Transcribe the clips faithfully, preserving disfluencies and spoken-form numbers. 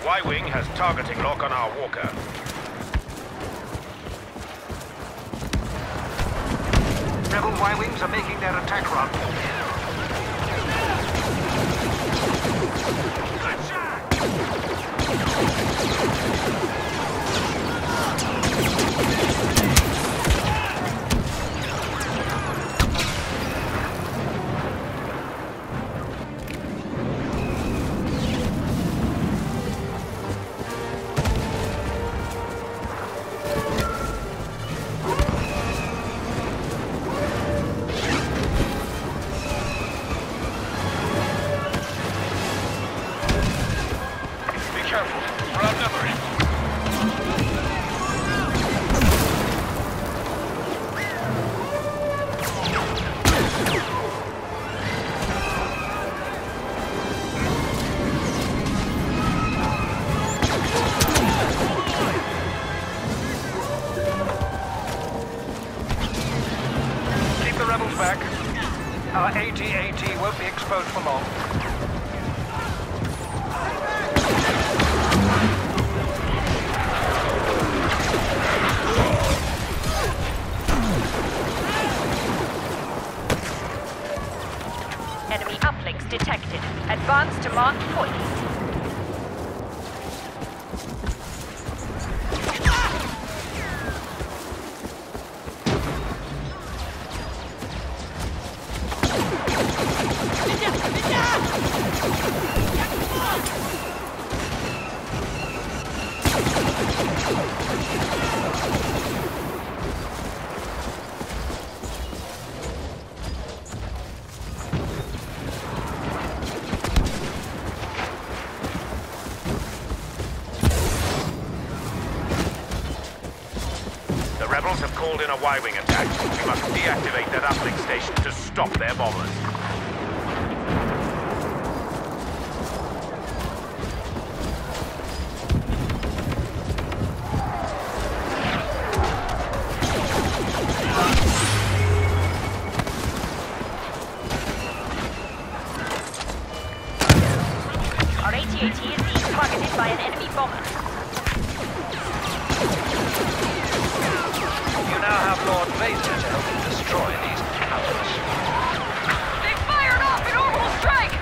Y-Wing has targeting lock on our walker. Rebel Y-Wings are making their attack run. Good shot! Back. Our A T A T won't be exposed for long. Enemy uplinks detected. Advance to marked points. The rebels have called in a Y-Wing attack. We must deactivate that uplink station to stop their bombers. Our A T A T is being targeted by an enemy bomber. You now have Lord Vader to help you destroy these cowards. They fired off an orbital strike!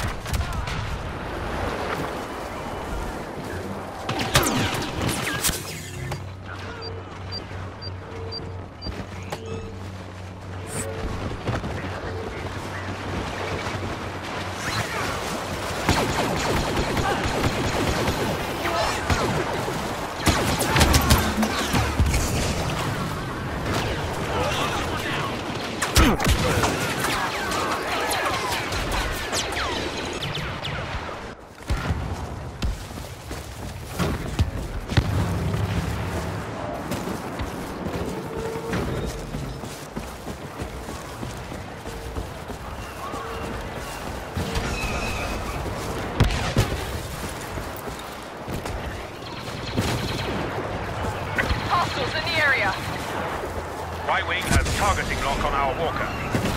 Hostiles in the area. Y-Wing has targeting lock on our walker.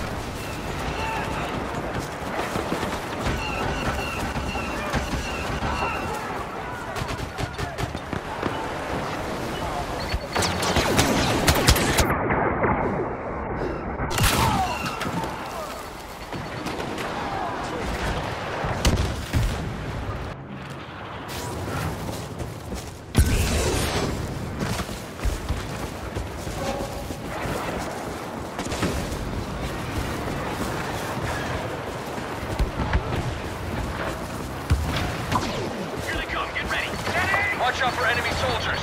Watch out for enemy soldiers.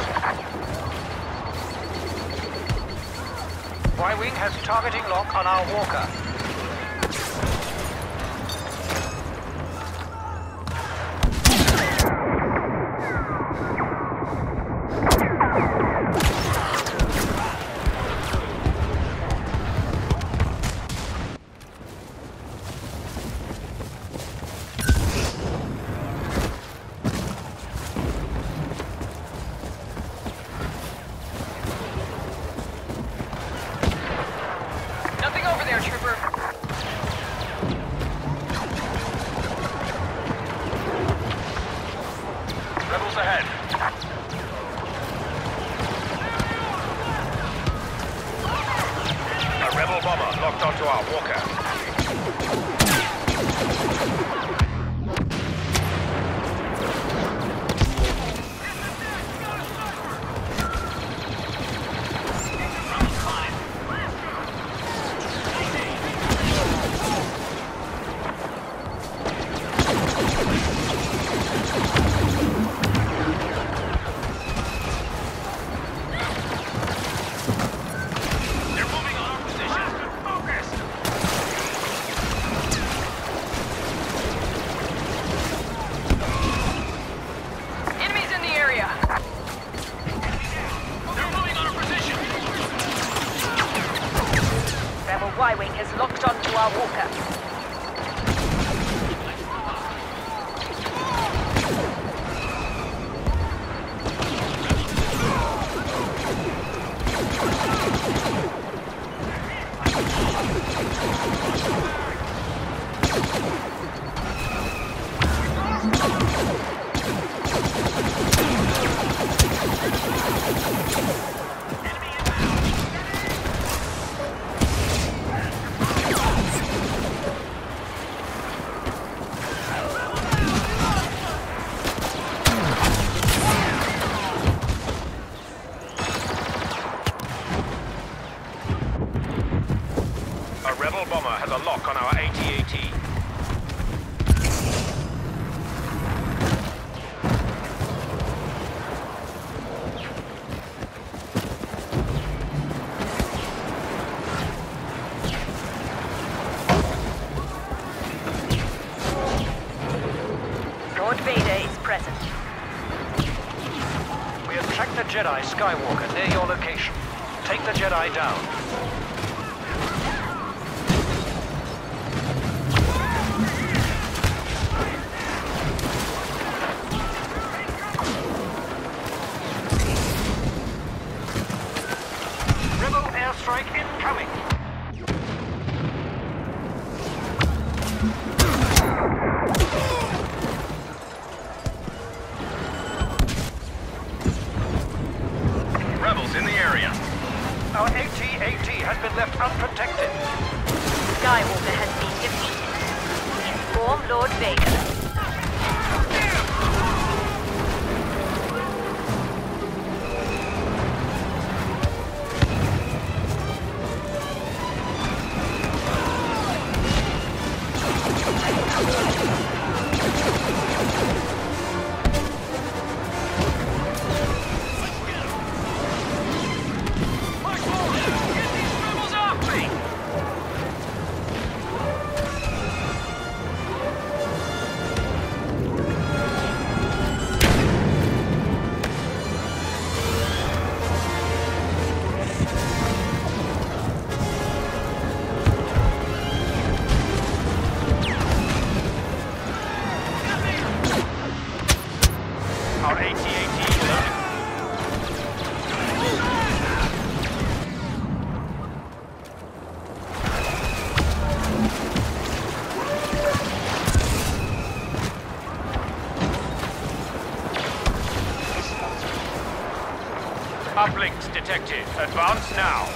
Y-Wing has targeting lock on our walker. Nothing over there, trooper. to our walker. Y-Wing has locked onto our walker. Rebel bomber has a lock on our A T A T. Lord Vader is present. We have tracked the Jedi Skywalker near your location. Take the Jedi down. Airstrike incoming! Rebels in the area. Our A T A T has been left unprotected. Skywalker has been defeated. Inform Lord Vader. Our A T A T is loaded. Uplinks detected. Advance now.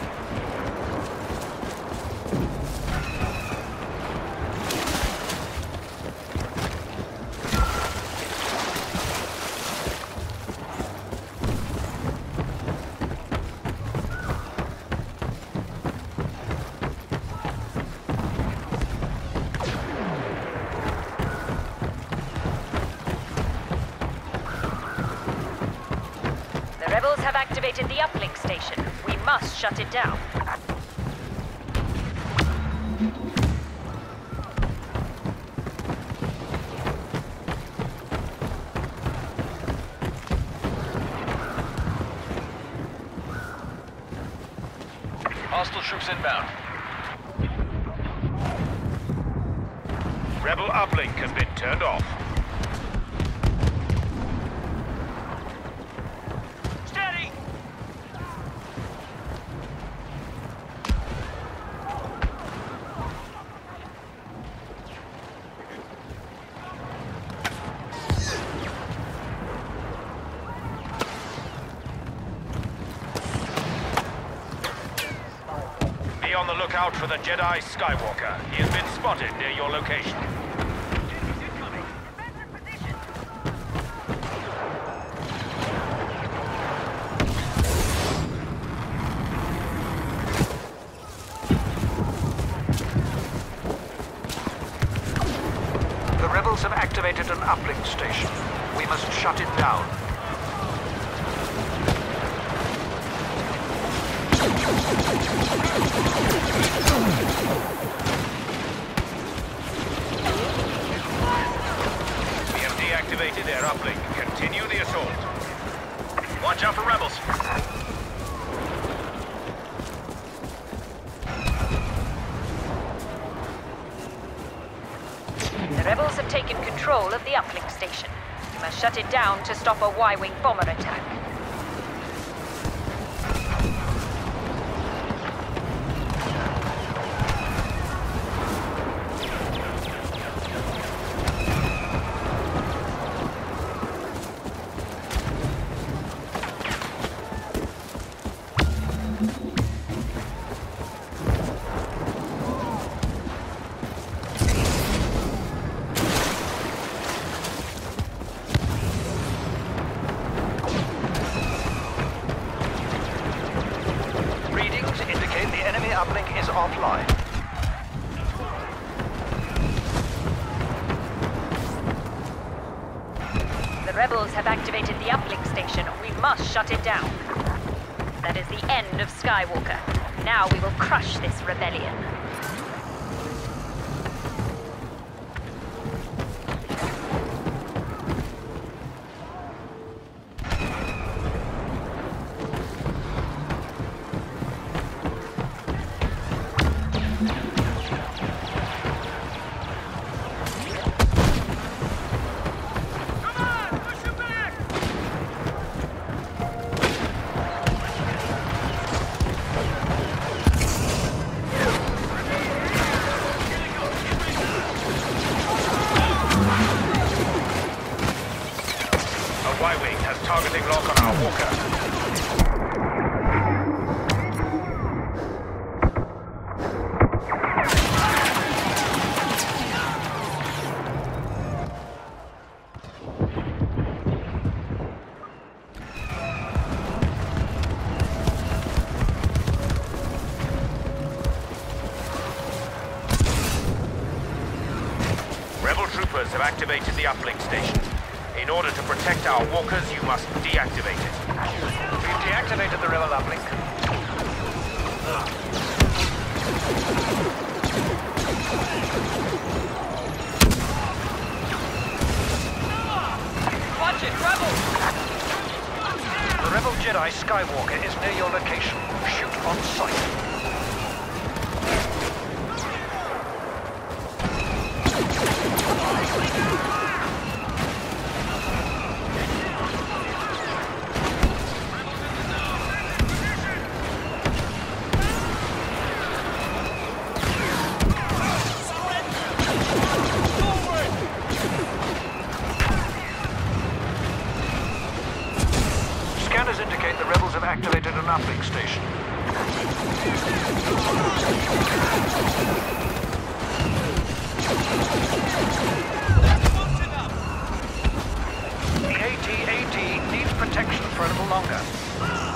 The rebels have activated the uplink station. We must shut it down. Hostile troops inbound. Rebel uplink has been turned off. Steady! The on the lookout for the Jedi Skywalker. He has been spotted near your location. The rebels have activated an uplink station. We must shut it down. We have deactivated their uplink. Continue the assault. Watch out for rebels. The rebels have taken control of the uplink station. We must shut it down to stop a Y-wing bomber attack. Uplink is offline. The rebels have activated the uplink station. We must shut it down. That is the end of Skywalker. Now we will crush this rebellion. Y-wing has targeting lock on our walker. Rebel troopers have activated the uplink station. In order to protect our walkers, you must deactivate it. We've deactivated the rebel uplink. Watch it, rebels! The rebel Jedi Skywalker is near your location. Shoot on sight. Scanners indicate the rebels have activated an uplink station. The A T A T needs protection for a little longer.